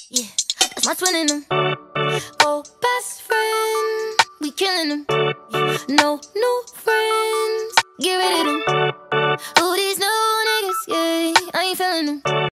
Yeah, that's my twin in them. Oh, best friend, we killing them. No,